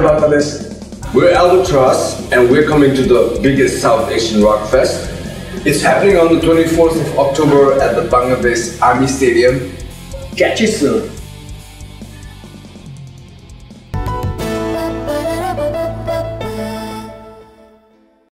Bangladesh. We're Albatross and we're coming to the biggest South Asian Rock Fest. It's happening on the 24th of October at the Bangladesh Army Stadium. Catch you soon.